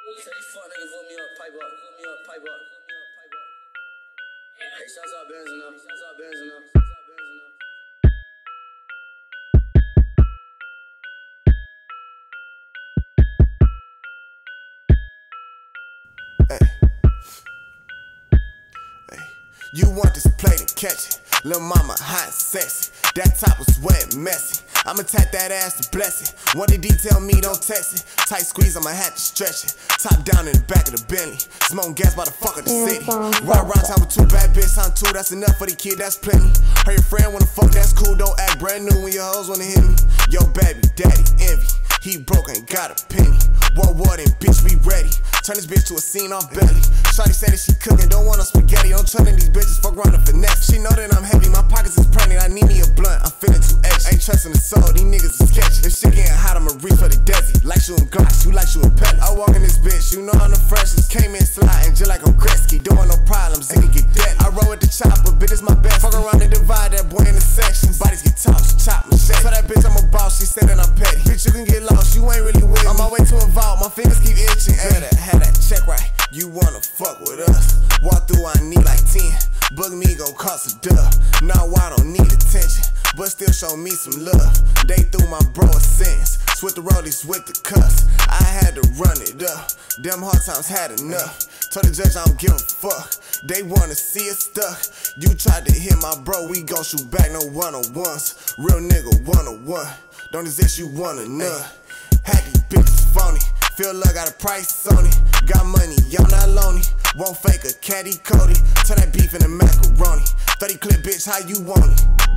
Say these fuck niggas vote me up, pipe up, vote me up, pipe up. Hey, shouts out Benz enough, shouts out Benz enough, shouts out Benz enough. Hey. Hey. You want this plate and catch it. Lil' mama hot and sexy. That top was wet and messy. I'ma tap that ass to bless it. Want to detail me, don't text it. Tight squeeze, I'ma have to stretch it. Top down in the back of the Bentley. Smoking gas by the fuck of the city. Ride around town with two bad bitches on two. That's enough for the kid, that's plenty. Heard your friend wanna fuck, that's cool. Don't act brand new when your hoes wanna hit me. Yo baby, daddy, envy. He broke, ain't got a penny. What, and bitch, we ready. Turn this bitch to a scene off belly. Shawty said that she cooking, don't want no spaghetti. Don't trust in these bitches, fuck around the finesse. She know that I'm heavy, my pockets is pregnant. I need me a blunt, I'm feeling too extra. Ain't trusting the soul, these niggas is sketchy. If shit getting hot, I'ma reach for the desi. Like shooting glass, you like shooting pellets. I walk in this bitch, you know I'm the freshest. Came in sliding, just like I'm Gretzky. Doing no problems, it can get dead. I roll with the chopper, bitch, it's my best. Fuck around and divide that boy into sections. Bodies get tossed, chop, machete. For that bitch, I'm a boss, she said that I'm petty. Bitch, you can get lost, you ain't really with me. On my way to a vault, my fingers keep itching. Better have that check right. You wanna fuck with us? Walk through, I need like 10. Book me gon' cost a dub. Now I don't need attention, but still show me some love. They threw my bro a sentence. Switch the rollies with the cuss. I had to run it up. Them hard times had enough. Told the judge I don't give a fuck. They wanna see it stuck. You tried to hit my bro, we gon' shoot back, no one-on-ones. Real nigga one-on-one. Don't exist, you want a nut. Had these bitches phony. Feel like got a price on it. Got money, y'all not lonely. Won't fake a caddy Cody. Turn that beef into macaroni. 30 clip, bitch, how you want it?